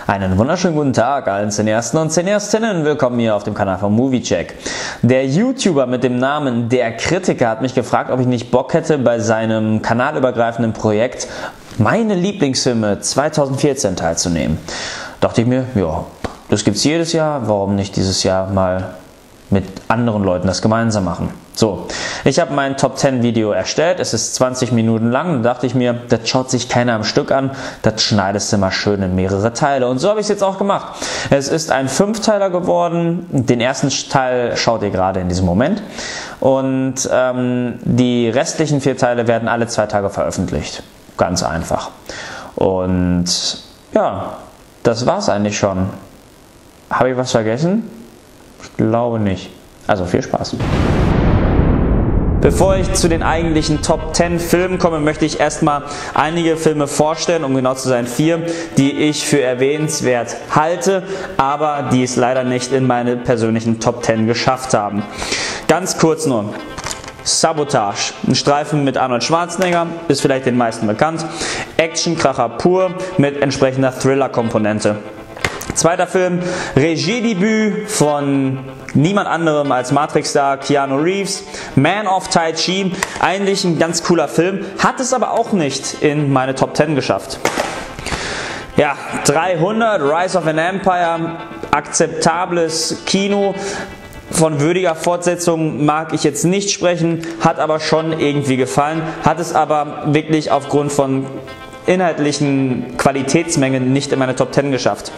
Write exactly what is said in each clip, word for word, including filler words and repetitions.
Einen wunderschönen guten Tag allen Cineasten und Cineastinnen. Willkommen hier auf dem Kanal von Moviecheck. Der YouTuber mit dem Namen Der Kritiker hat mich gefragt, ob ich nicht Bock hätte, bei seinem kanalübergreifenden Projekt meine Lieblingsfilme zweitausendvierzehn teilzunehmen. Dachte ich mir, ja, das gibt's jedes Jahr, warum nicht dieses Jahr mal mit anderen Leuten das gemeinsam machen. So, ich habe mein Top zehn Video erstellt, es ist zwanzig Minuten lang, da dachte ich mir, das schaut sich keiner am Stück an, das schneidest du mal schön in mehrere Teile. Und so habe ich es jetzt auch gemacht. Es ist ein Fünfteiler geworden, den ersten Teil schaut ihr gerade in diesem Moment und ähm, die restlichen vier Teile werden alle zwei Tage veröffentlicht. Ganz einfach. Und ja, das war's eigentlich schon. Habe ich was vergessen? Ich glaube nicht. Also viel Spaß. Bevor ich zu den eigentlichen Top zehn Filmen komme, möchte ich erstmal einige Filme vorstellen, um genau zu sein vier, die ich für erwähnenswert halte, aber die es leider nicht in meine persönlichen Top zehn geschafft haben. Ganz kurz nur. Sabotage, ein Streifen mit Arnold Schwarzenegger, ist vielleicht den meisten bekannt. Actionkracher pur mit entsprechender Thriller-Komponente. Zweiter Film, Regiedebüt von niemand anderem als Matrix-Star Keanu Reeves, Man of Tai Chi, eigentlich ein ganz cooler Film, hat es aber auch nicht in meine Top zehn geschafft. Ja, dreihundert, Rise of an Empire, akzeptables Kino, von würdiger Fortsetzung mag ich jetzt nicht sprechen, hat aber schon irgendwie gefallen, hat es aber wirklich aufgrund von inhaltlichen Qualitätsmengen nicht in meine Top zehn geschafft.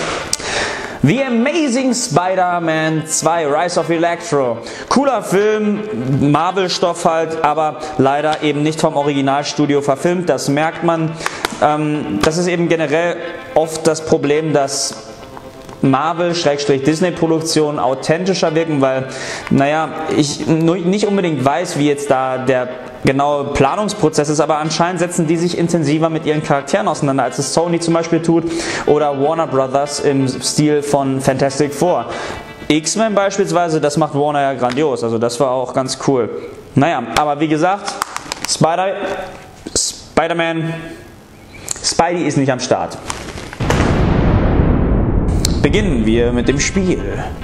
The Amazing Spider-Man zwei, Rise of Electro. Cooler Film, Marvel-Stoff halt, aber leider eben nicht vom Originalstudio verfilmt, das merkt man. Ähm, das ist eben generell oft das Problem, dass Marvel-Disney-Produktionen authentischer wirken, weil, naja, ich nicht unbedingt weiß, wie jetzt da der genaue Planungsprozess ist, aber anscheinend setzen die sich intensiver mit ihren Charakteren auseinander, als es Sony zum Beispiel tut oder Warner Brothers im Stil von Fantastic Four. X-Men beispielsweise, das macht Warner ja grandios, also das war auch ganz cool. Naja, aber wie gesagt, Spider, Spider-Man, Spidey ist nicht am Start. Beginnen wir mit dem Spiel.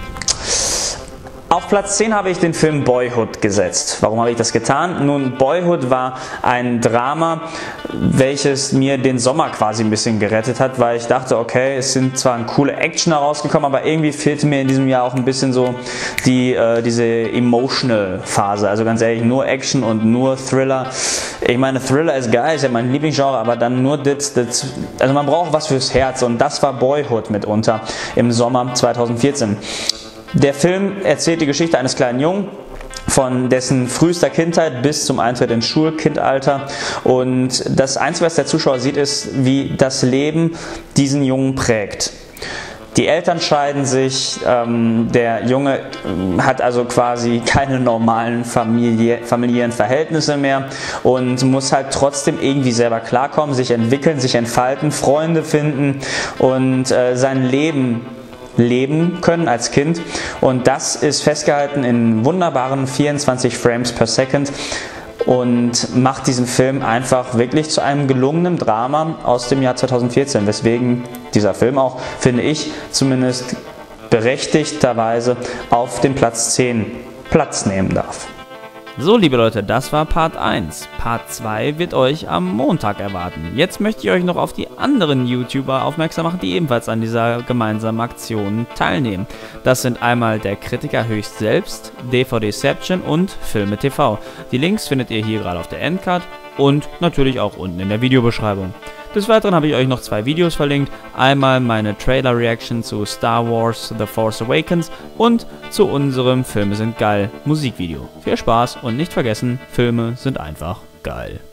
Auf Platz zehn habe ich den Film Boyhood gesetzt. Warum habe ich das getan? Nun, Boyhood war ein Drama, welches mir den Sommer quasi ein bisschen gerettet hat, weil ich dachte, okay, es sind zwar eine coole Action herausgekommen, aber irgendwie fehlte mir in diesem Jahr auch ein bisschen so die, äh, diese emotional Phase. Also ganz ehrlich, nur Action und nur Thriller. Ich meine, Thriller ist geil, ist ja mein Lieblingsgenre, aber dann nur das, das, also man braucht was fürs Herz und das war Boyhood mitunter im Sommer zweitausendvierzehn. Der Film erzählt die Geschichte eines kleinen Jungen, von dessen frühester Kindheit bis zum Eintritt ins Schulkindalter. Und das Einzige, was der Zuschauer sieht, ist, wie das Leben diesen Jungen prägt. Die Eltern scheiden sich, ähm, der Junge hat also quasi keine normalen Familie, familiären Verhältnisse mehr und muss halt trotzdem irgendwie selber klarkommen, sich entwickeln, sich entfalten, Freunde finden und äh, sein Leben leben können als Kind, und das ist festgehalten in wunderbaren vierundzwanzig Frames per Second und macht diesen Film einfach wirklich zu einem gelungenen Drama aus dem Jahr zweitausendvierzehn, weswegen dieser Film auch, finde ich, zumindest berechtigterweise auf dem Platz zehn Platz nehmen darf. So, liebe Leute, das war Part eins. Part zwei wird euch am Montag erwarten. Jetzt möchte ich euch noch auf die anderen YouTuber aufmerksam machen, die ebenfalls an dieser gemeinsamen Aktion teilnehmen. Das sind einmal der Kritiker höchst selbst, D V Dception und Filme T V. Die Links findet ihr hier gerade auf der Endcard und natürlich auch unten in der Videobeschreibung. Des Weiteren habe ich euch noch zwei Videos verlinkt, einmal meine Trailer-Reaction zu Star Wars The Force Awakens und zu unserem Filme sind geil Musikvideo. Viel Spaß und nicht vergessen, Filme sind einfach geil.